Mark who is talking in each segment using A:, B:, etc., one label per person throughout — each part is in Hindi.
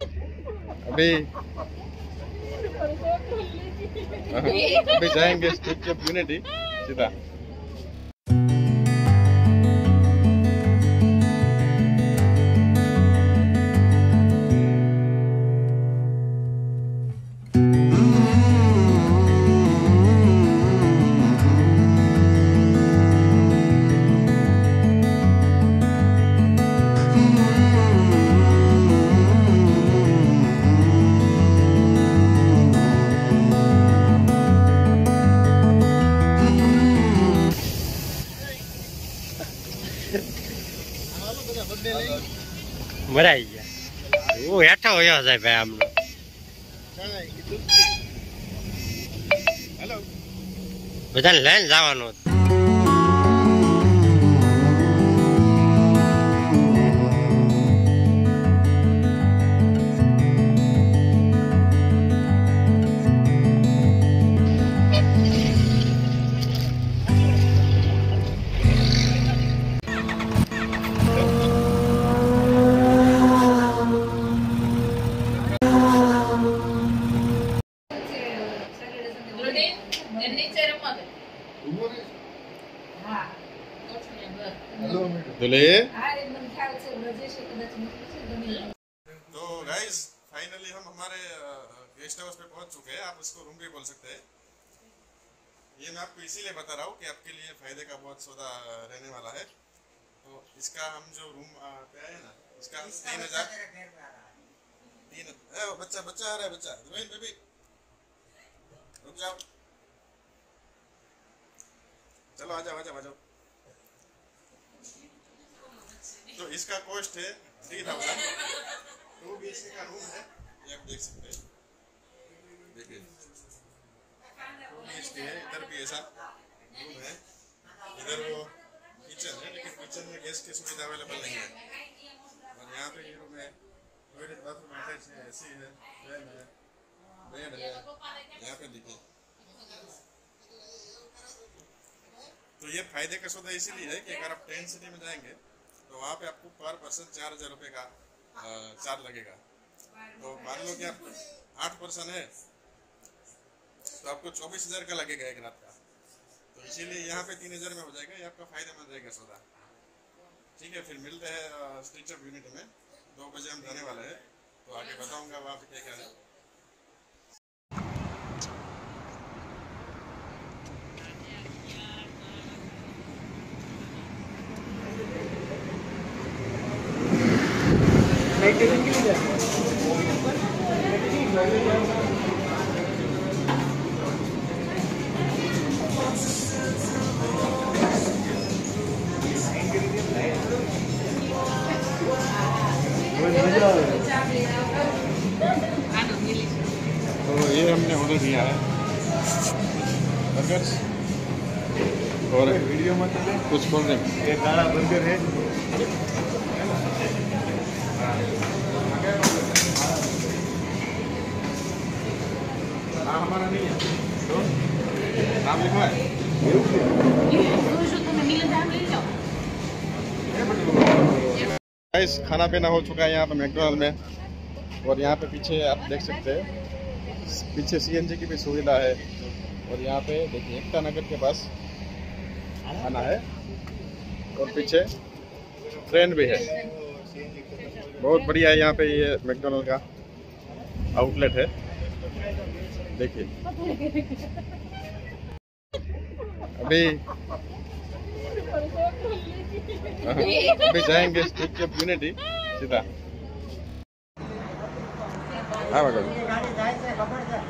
A: अभी अभी जाएंगे स्टैच्यू ऑफ यूनिटी सीधा।
B: મરાઈ ગયા હું હેઠો હોયો જાય ભાઈ આમનો બધાને લઈને જવાનું હતું।
A: दूल्हे तो गाइस फाइनली हम हमारे गेस्ट हाउस पे पहुंच चुके हैं। आप इसको रूम भी बोल सकते हैं। ये मैं आपको इसीलिए बता रहा हूँ कि आपके लिए फायदे का बहुत सौदा रहने वाला है। तो इसका हम जो रूम पे आए ना, इसका 3000 बच्चा बच्चा आ रहा है, बच्चा बेबी रुक जाओ, चलो आ जाओ आ जाओ आ जाओ। तो इसका कॉस्ट है 3000। 2 BHK का रूम है, ये आप देख सकते हैं। देखिए 2 BHK है, इधर भी ऐसा रूम है, इधर वो किचन है, लेकिन किचन में गैस की सुविधा अवेलेबल नहीं है। और यहाँ पे ये रूम है, टॉयलेट बाथरूम अटैच है, एसी है, फैन है, बेड है। यहाँ पे देखिए, तो ये फायदे का सौदा इसीलिए है कि अगर आप टेंट सिटी में जाएंगे तो वहाँ पे आपको पर पर्सन 4000 रुपये का चार्ज लगेगा। तो मान लो कि आप 8 पर्सन है तो आपको 24000 का लगेगा एक रात का। तो इसीलिए यहाँ पे 3000 में हो जाएगा। ये आपका फायदेमंद रहेगा सौदा। ठीक है, फिर मिलते हैं स्टैच्यू ऑफ यूनिटी में। 2 बजे हम जाने वाले हैं, तो आगे बताऊंगा वहाँ पे क्या क्या है। तो ये हमने ऑर्डर किया है बर्गर और वीडियो में कुछ बोल रहे हैं। ये काला बर्गर है, हमारा नहीं है तो नाम लिखा है। गाइस खाना पीना हो चुका है यहाँ पे मैकडॉनल्ड में। और यहाँ पे पीछे आप देख सकते हैं, पीछे CNG की भी सुविधा है। और यहाँ पे देखिए एकता नगर के पास खाना है और पीछे ट्रेन भी है। बहुत बढ़िया है यहाँ पे ये मैकडॉनल्ड का आउटलेट है। देखिए अभी जाएंगे स्टैच्यू ऑफ यूनिटी सीधा। हाँ बगल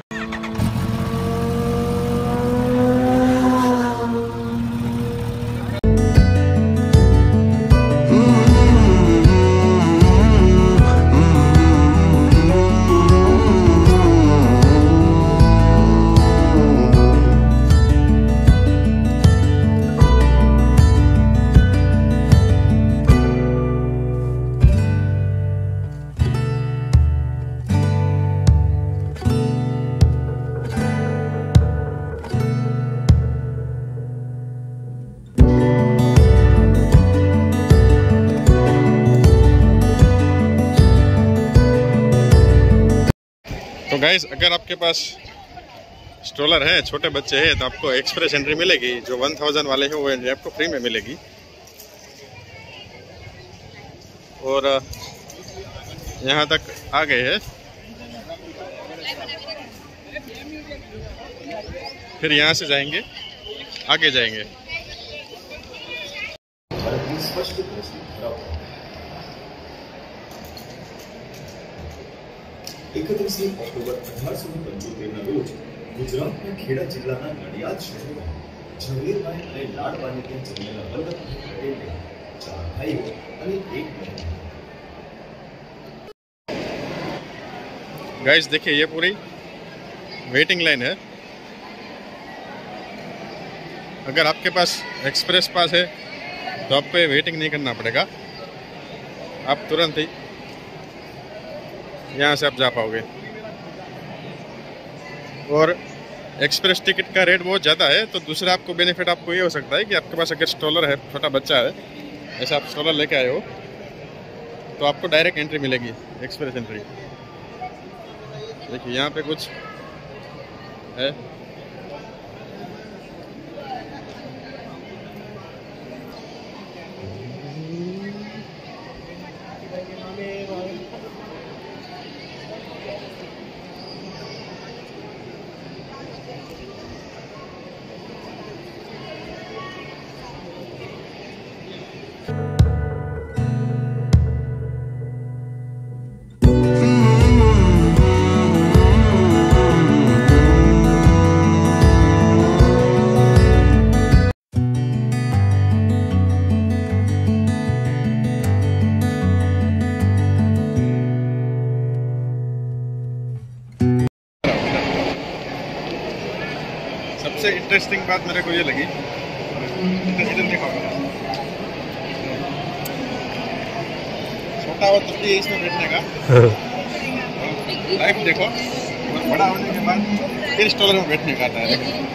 A: तो गाइस अगर आपके पास स्ट्रोलर है, छोटे बच्चे हैं, तो आपको एक्सप्रेस एंट्री मिलेगी। जो 1000 वाले हैं वो एंट्री आपको फ्री में मिलेगी। और यहाँ तक आ गए हैं, फिर यहाँ से जाएंगे, आगे जाएंगे।
C: 31 ઓક્ટોબર 1875ના રોજ ગુજરાતના ખેડા જિલ્લાના નડિયાદ શહેરમાં ઝવેરભાઈ અને લાડબાની ત્યાં જન્મેલા વલ્લભભાઈ પટેલને 4 ભાઈઓ અને 1 બહેન।
A: गाइस देखिए ये पूरी वेटिंग लाइन है। अगर आपके पास एक्सप्रेस पास है तो आपको ये वेटिंग नहीं करना पड़ेगा, आप तुरंत ही यहाँ से आप जा पाओगे। और एक्सप्रेस टिकट का रेट बहुत ज़्यादा है, तो दूसरा आपको बेनिफिट आपको ये हो सकता है कि आपके पास अगर स्ट्रोलर है, छोटा बच्चा है, ऐसा आप स्ट्रोलर लेके आए हो, तो आपको डायरेक्ट एंट्री मिलेगी, एक्सप्रेस एंट्री। देखिए यहाँ पे कुछ है। सबसे इंटरेस्टिंग बात मेरे को ये लगी, इधर देखो, छोटा हो तो भी इसमें बैठने का लाइफ देखो, और बड़ा होने के बाद फिर स्टॉलर में बैठने का आता है।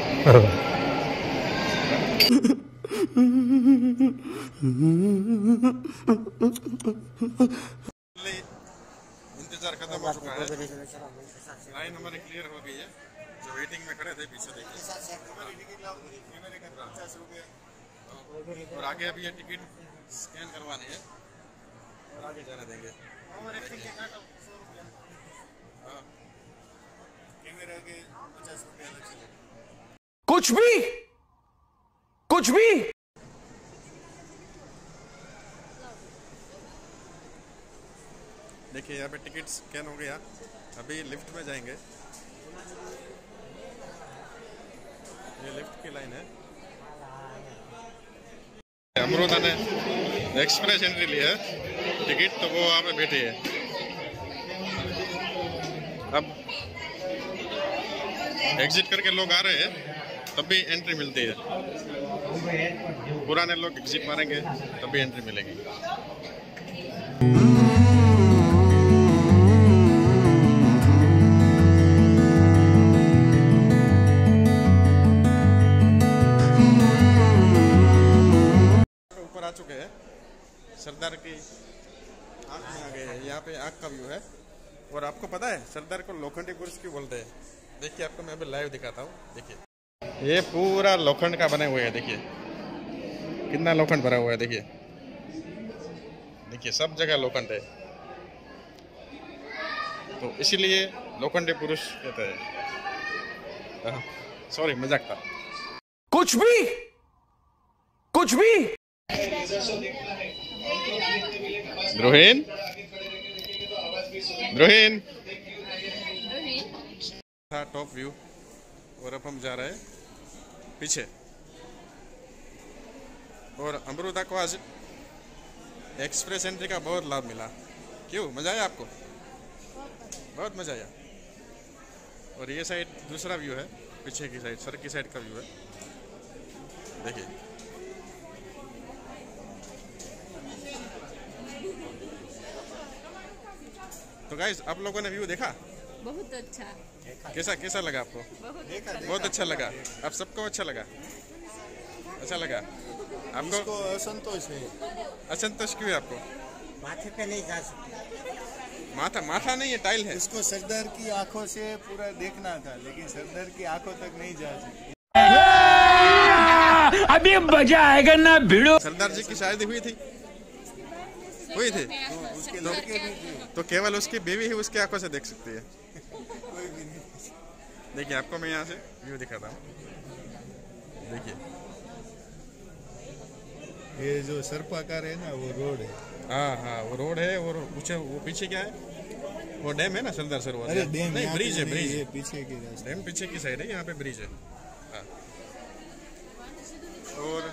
A: इंतजार खत्म हो चुका है, लाइन हमारी क्लियर हो गई है। जो वेटिंग में खड़े थे पीछे देखिए, और आगे अभी ये टिकट स्कैन करवानी है और आगे जाने देंगे। कैमरे के 50 रुपये अलग से।
D: कुछ भी
A: देखिए यहाँ पे टिकट स्कैन हो गया, अभी लिफ्ट में जाएंगे। ये लिफ्ट की लाइन है। अमृता ने एक्सप्रेस एंट्री ली है टिकट, तो वो वहाँ पे बैठी है। अब एग्जिट करके लोग आ रहे हैं, तब भी एंट्री मिलती है। पुराने लोग एग्जिट मारेंगे तब भी एंट्री मिलेगी। आ चुके हैं, सरदार की आँख में आ गए हैं। यहाँ पे आँख का व्यू है। और आपको पता है सरदार को लोखंडी पुरुष क्यों बोलते हैं? देखिए आपको मैं अभी लाइव दिखाता हूँ। देखिए ये पूरा लोखंड का बने हुए है, देखिए कितना लोखंड भरा हुआ है। देखिए देखिए सब जगह लोखंड है, तो इसीलिए लोखंडी पुरुष कहते हैं। सॉरी मजाक था।
D: कुछ भी
A: रोहिन था टॉप व्यू, और अब हम जा रहे हैं पीछे। और अमृता को आज एक्सप्रेस एंट्री का बहुत लाभ मिला। क्यों, मजा आया आपको? बहुत मजा आया। और ये साइड दूसरा व्यू है, पीछे की साइड, सर की साइड का व्यू है। देखिए तो गाइस आप लोगों ने व्यू देखा?
E: बहुत अच्छा।
A: कैसा लगा आपको? बहुत अच्छा लगा। आप सबको अच्छा लगा? अच्छा लगा आपको?
F: असंतोष है।
A: असंतोष क्यों है आपको?
F: माथे पे नहीं जा सकते।
A: माथा माथा नहीं है, टाइल है।
E: उसको सरदार की आंखों से पूरा देखना था, लेकिन सरदार की आंखों तक नहीं जा सकी।
D: अभी मजा आएगा ना भिड़ो।
A: सरदार जी की शादी हुई थी? हुई थी?
E: उसके लड़के भी थे।
A: तो केवल उसकी बीवी ही उसकी आंखों से देख सकती है।
E: कोई भी नहीं।
A: देखिए आपको मैं यहाँ से व्यू दिखाता हूँ। देखिए
E: ये जो सर्पाकार है ना, वो रोड है।
A: हाँ हाँ, वो रोड है। और वो पीछे क्या है? वो डैम है ना, सरदार सरोवर।
E: अरे डैम
A: नहीं, ब्रिज है, ब्रिज।
E: ये पीछे की रास्ते।
A: डैम पीछे की साइड है, यहाँ पे ब्रिज है। हाँ। और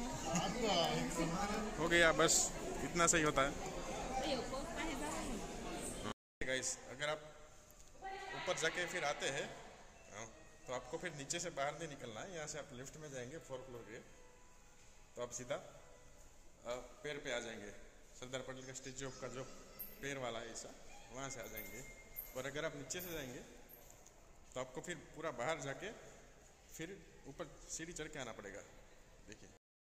A: हो गया, बस इतना सही होता है। गाइस, अगर आप ऊपर जाके फिर आते हैं तो आपको फिर नीचे से बाहर नहीं निकलना है। यहाँ से आप लिफ्ट में जाएंगे 4 फ्लोर के, तो आप सीधा पैर पे आ जाएंगे। सरदार पटेल का स्टेच्यू ऑफ का जो पैर वाला है ऐसा, वहाँ से आ जाएंगे। और अगर आप नीचे से जाएंगे तो आपको फिर पूरा बाहर जाके फिर ऊपर सीढ़ी चढ़ के आना पड़ेगा। देखिए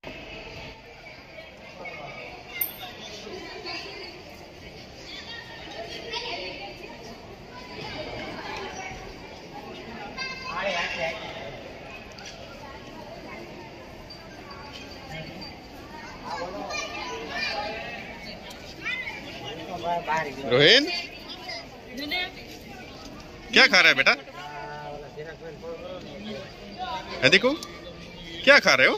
A: रोहिन, क्या खा रहा है बेटा? देखो क्या खा रहे हो?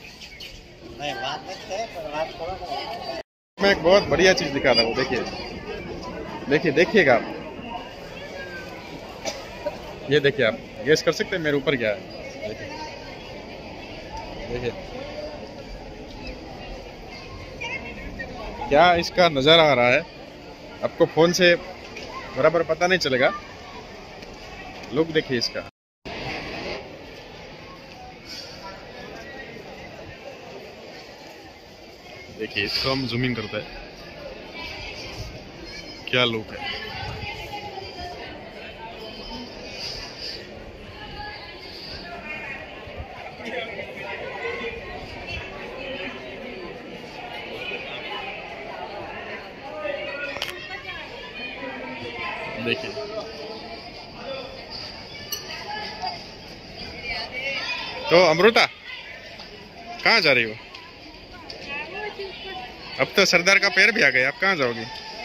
A: मैं एक बहुत बढ़िया चीज दिखा रहा हूँ। देखिए देखिए देखिएगा आप। ये देखिए, आप गेस कर सकते हैं मेरे ऊपर क्या है? देखिए देखिए क्या इसका नज़ारा आ रहा है। आपको फोन से बराबर पता नहीं चलेगा। लुक देखिए इसका। देखिए इसको हम जूमिंग करते हैं, क्या लुक है। देखिए तो अमृता कहाँ जा रही हो? अब तो सरदार का पैर भी आ गया, अब कहाँ जाओगी?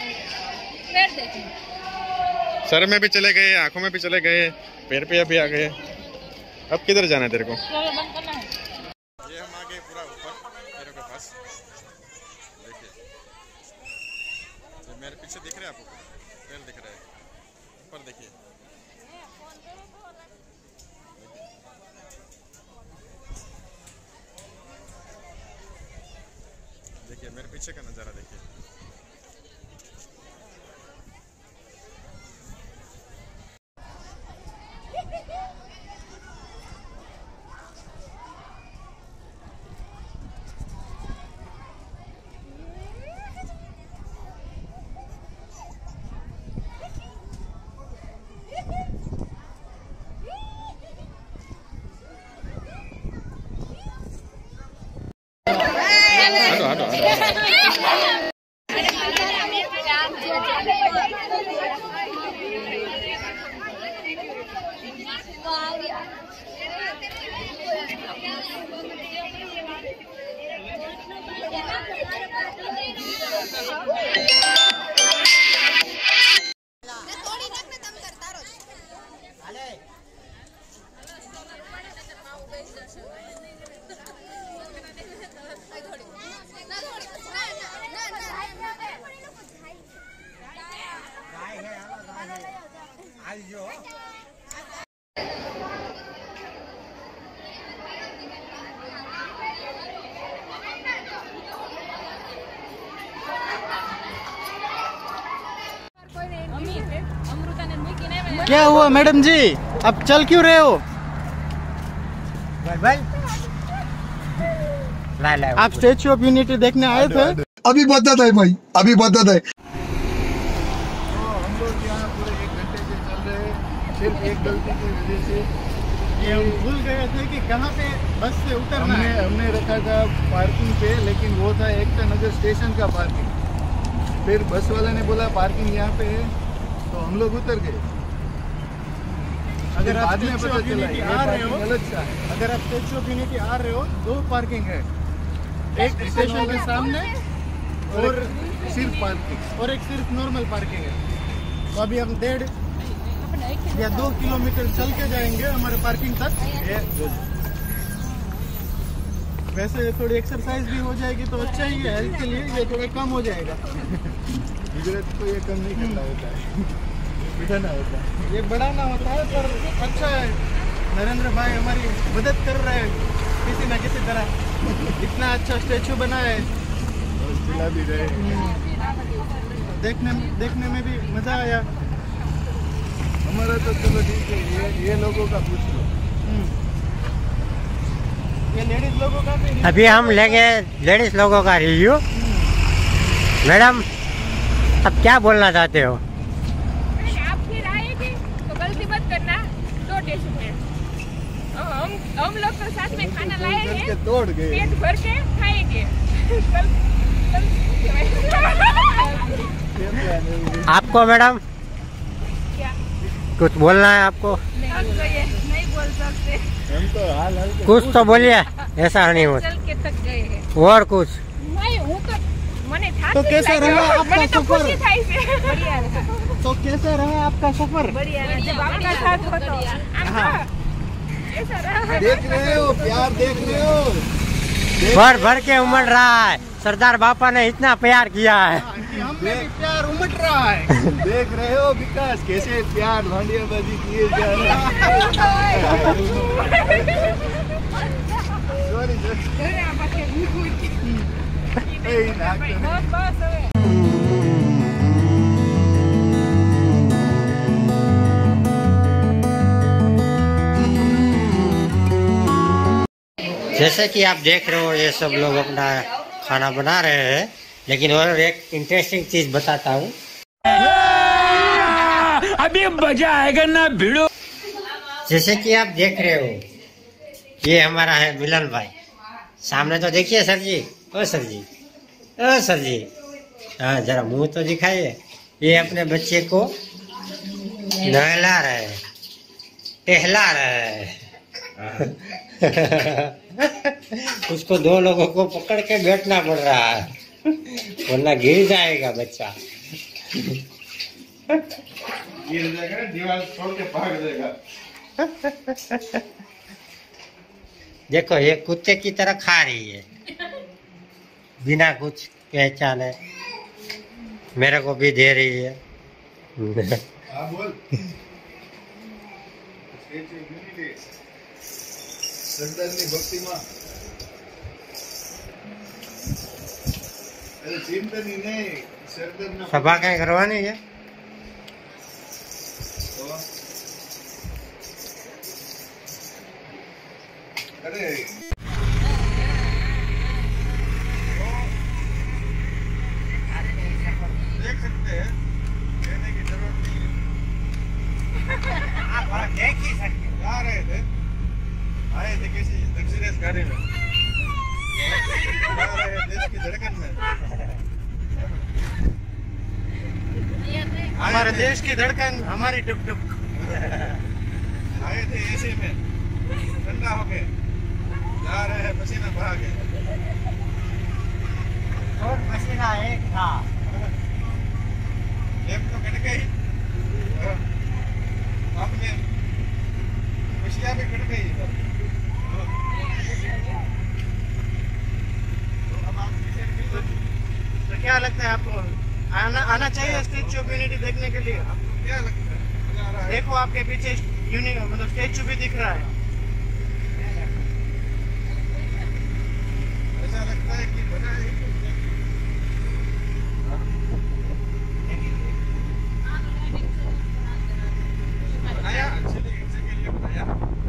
A: सर में भी चले गए, आंखों में भी चले गए, पैर पे भी आ गए। अब किधर जाना है तेरे को? ये हम आ गए पूरा ऊपर पैरों के पास। देखिए तो मेरे पीछे दिख रहे हैं आपको, पैर दिख रहा है ऊपर। देखिए देखिए मेरे पीछे का नज़ारा देखिए। हटो हटो हटो।
F: क्या हुआ मैडम जी, अब चल क्यों रहे हो? आप स्टैच्यू ऑफ यूनिटी देखने आए थे?
G: अभी बता है भाई, अभी बता है।
E: हम लोग यहाँ पूरे 1 घंटे से चल रहे हैं, सिर्फ एक गलती की वजह से
F: ये हम भूल गए थे कि कहाँ पे बस से उतरना है।
E: हमने रखा था पार्किंग पे, लेकिन वो था एकता नगर स्टेशन का पार्किंग। फिर बस वाले ने बोला पार्किंग यहाँ पे है, तो हम लोग उतर गए।
F: अगर आप
E: बाद में
F: स्टैच्यू
E: पता
F: ऑफ
E: चला
F: यूनिटी
E: ये
F: आ रहे हो,
E: पार्किंग अलग सा है।
F: अगर आप स्टैच्यू ऑफ यूनिटी आ रहे हो, 2 पार्किंग है, एक स्टेशन के सामने और
E: सिर्फ पार्किंग
F: और एक सिर्फ नॉर्मल पार्किंग है। तो अभी हम 1.5 या 2 किलोमीटर चल के जाएंगे हमारे पार्किंग तक। वैसे थोड़ी एक्सरसाइज भी हो जाएगी तो अच्छा ही है, हेल्थ के लिए ये थोड़ा कम हो जाएगा।
E: गुजरात को ये कम नहीं करना होता है, बिठाना होता है।
F: ये बढ़ाना होता है, पर अच्छा है। नरेंद्र भाई हमारी मदद कर रहे हैं किसी ना किसी तरह। इतना अच्छा स्टैचू बना है,
E: और चिल्ला भी रहे हैं।
F: देखने में भी मजा आया।
E: हमारा तो चलो ठीक है, ये लोगों का पूछ लो।
F: ये लेडीज लोगों का भी
B: अभी हम लेंगे लेडीज लोगों का रिव्यू। मैडम, अब क्या बोलना चाहते हो?
H: आप फिर आएंगे तो गलती मत करना। 2 स्टेशन है, हम लोग तो साथ में खाना लाए हैं,
E: तोड़ गए।
H: पेट भर के खाएंगे।
B: आपको मैडम
H: क्या
B: कुछ बोलना है आपको?
H: हम तो ये नहीं बोल सकते,
E: हम तो हाल
B: कुछ तो बोलिए, ऐसा नहीं हो।
H: चल के थक गए हैं।
B: और कुछ
H: नहीं हूँ तो મને થાક
F: तो कैसा
H: લાગ્યો.
F: रहा आपका
H: મને તો
F: सफर?
H: ખુશી થાય છે. बढ़िया रहा.
F: तो कैसा रहा आपका सफर?
H: बढ़िया रहा. जब आपका साथ हो तो आम तो ऐसा रहा.
E: देख रहे हो, प्यार देख रहे हो।
B: भर भर के उमड़ रहा है। सरदार बापा ने इतना प्यार किया है।
F: कि हम में भी प्यार उमड़ रहा है।
E: देख रहे हो विकास कैसे प्यार भांडियाबाजी किए जा रहे
H: બસ બસ હવે.
B: जैसे कि आप देख रहे हो, ये सब लोग अपना खाना बना रहे हैं, लेकिन और एक इंटरेस्टिंग चीज बताता हूँ।
D: अभी मजा आएगा ना भिड़ो।
B: जैसे कि आप देख रहे हो, ये हमारा है मिलन भाई। सामने तो देखिए सर जी। ओ सर जी, ओ सर जी, हाँ जरा मुंह तो दिखाइए। ये अपने बच्चे को नहला रहे हैं, टहला रहे हैं। उसको 2 लोगों को पकड़ के बैठना पड़ रहा है, वरना गिर जाएगा बच्चा।
A: गिर जाएगा, दीवार छोड़ के भाग जाएगा।
B: देखो, ये कुत्ते की तरह खा रही है बिना कुछ पहचाने। मेरे को भी दे रही है।
E: हाँ बोल। સરદારની ભક્તિમાં અરે ચિંતની નહીં, સરદારના
B: सभा कहीं करवानी है।
E: અરે
A: देख सकते हैं, कहने की जरूरत नहीं है।
B: आप देख ही सकते हैं।
A: जा रहे थे, आए थे किसी लग्जरियस गाड़ी में, जा रहे हैं देश की धड़कन में।
F: हमारे देश की धड़कन, हमारी टुक टुक।
A: आए थे एसी में, ठंडा हो गए, जा रहे हैं पसीना बहा के।
B: और पसीना एक था।
A: एक तो कट गई, आपने खुशियाँ भी कट गई।
F: तो क्या लगता है आपको, आना चाहिए स्टैच्यू ऑफ यूनिटी देखने के लिए?
A: आपको क्या लगता है? मजा आ रहा है?
F: देखो आपके पीछे मतलब स्टैच्यू भी दिख रहा है।
A: ऐसा लगता है कि बना है। बनाया अच्छे के लिए बनाया।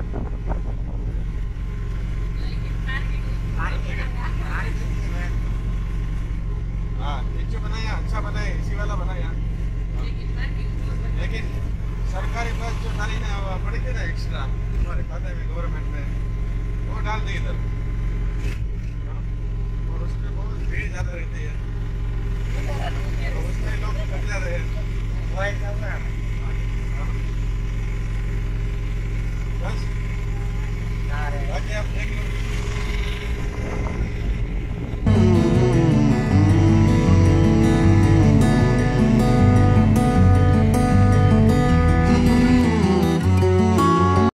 A: हाँ, नीचे बनाया, अच्छा बनाया, इसी वाला बनाया। लेकिन सरकारी बस जो डाली ना, वो पड़ी थी ना एक्स्ट्रा हमारे खाते में गवर्नमेंट में, वो डाल दी इधर। और उसमें बहुत भीड़ ज्यादा रहती है। उसमें लोग कटला रहे हैं। बस बाकी आप देख लो।